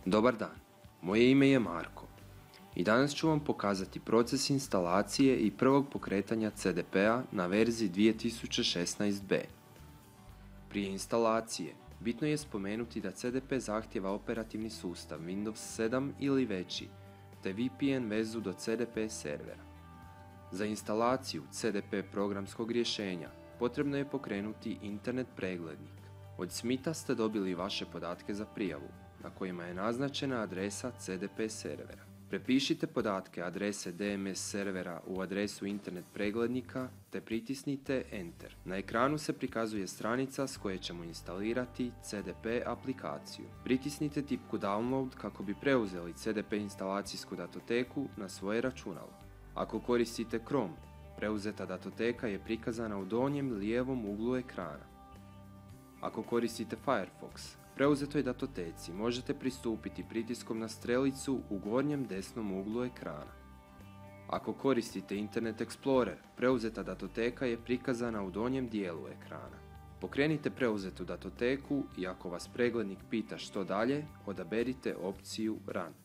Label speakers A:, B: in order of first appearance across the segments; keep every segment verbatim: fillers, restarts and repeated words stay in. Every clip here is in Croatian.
A: Dobar dan, moje ime je Marko i danas ću vam pokazati proces instalacije i prvog pokretanja C D P-a na verziji dvije tisuće šesnaest be. Prije instalacije, bitno je spomenuti da C D P zahtijeva operativni sustav Windows sedam ili veći, te V P N vezu do C D P servera. Za instalaciju C D P programskog rješenja potrebno je pokrenuti internet preglednik. Od Smitha ste dobili vaše podatke za prijavu, na kojima je naznačena adresa C D P servera. Prepišite podatke adrese D M S servera u adresu internet preglednika te pritisnite Enter. Na ekranu se prikazuje stranica s koje ćemo instalirati C D P aplikaciju. Pritisnite tipku Download kako bi preuzeli C D P instalacijsku datoteku na svoje računalo. Ako koristite Chrome, preuzeta datoteka je prikazana u donjem lijevom uglu ekrana. Ako koristite Firefox, preuzetoj datoteci možete pristupiti pritiskom na strelicu u gornjem desnom uglu ekrana. Ako koristite Internet Explorer, preuzeta datoteka je prikazana u donjem dijelu ekrana. Pokrenite preuzetu datoteku i ako vas preglednik pita što dalje, odaberite opciju Run.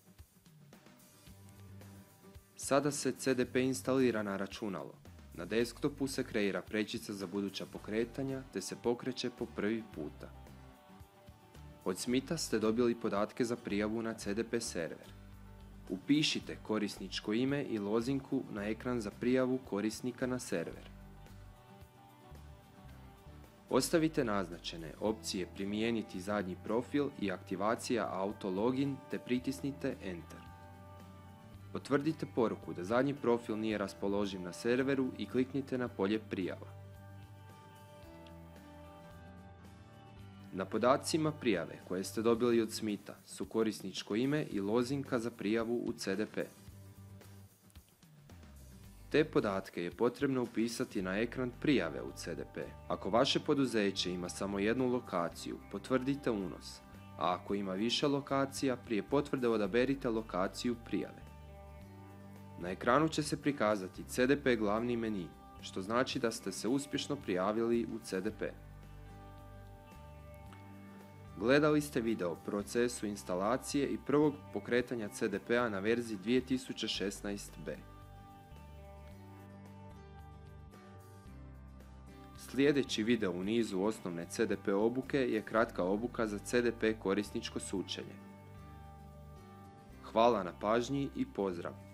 A: Sada se C D P instalira na računalo. Na desktopu se kreira prečica za buduća pokretanja te se pokreće po prvi puta. Od Smitha ste dobili podatke za prijavu na C D P server. Upišite korisničko ime i lozinku na ekran za prijavu korisnika na server. Ostavite naznačene opcije primijeniti zadnji profil i aktivacija auto login te pritisnite Enter. Potvrdite poruku da zadnji profil nije raspoloživ na serveru i kliknite na polje prijava. Na podacima prijave koje ste dobili od Smitha su korisničko ime i lozinka za prijavu u C D P. Te podatke je potrebno upisati na ekran prijave u C D P. Ako vaše poduzeće ima samo jednu lokaciju, potvrdite unos, a ako ima više lokacija, prije potvrde odaberite lokaciju prijave. Na ekranu će se prikazati C D P glavni meni, što znači da ste se uspješno prijavili u C D P. Gledali ste video o procesu instalacije i prvog pokretanja C D P-a na verziji dvije tisuće šesnaest be. Sljedeći video u nizu osnovne C D P obuke je kratka obuka za C D P korisničko sučelje. Hvala na pažnji i pozdrav!